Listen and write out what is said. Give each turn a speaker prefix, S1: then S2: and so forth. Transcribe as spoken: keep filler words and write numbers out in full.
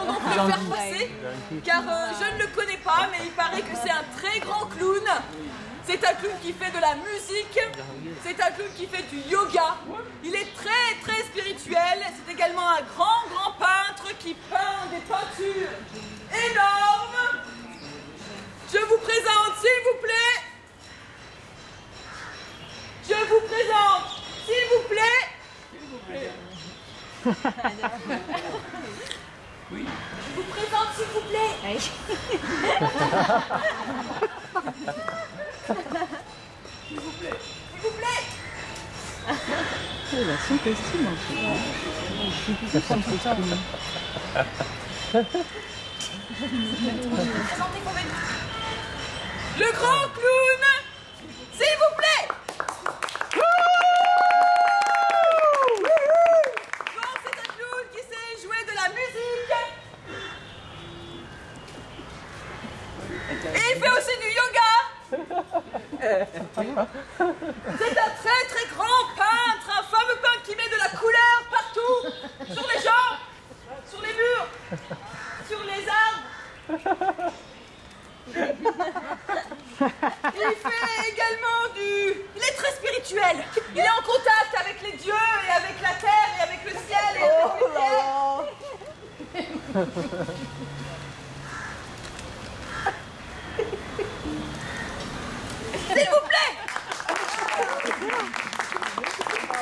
S1: allons donc le faire passer, car euh, je ne le connais pas, mais il paraît que c'est un très grand clown. C'est un clown qui fait de la musique, c'est un clown qui fait du yoga. Il est très très spirituel, c'est également un grand grand peintre qui peint des peintures énormes. Je vous présente, s'il vous plaît, je vous présente, s'il vous plaît, s'il vous plaît. Oui. Je vous présente, s'il vous plaît. S'il vous plaît. S'il vous plaît.
S2: Il a son costume en fait.
S1: Le grand clown, s'il vous plaît. Donc c'est un clown qui sait jouer de la musique. Et il fait aussi du yoga. C'est un très très grand peintre, un fameux peintre qui met de la couleur partout, sur les gens, sur les murs, sur les arbres. Il fait également du... Il est très spirituel. Il est en contact avec les dieux et avec la terre et avec le ciel et avec les pierres. S'il vous plaît.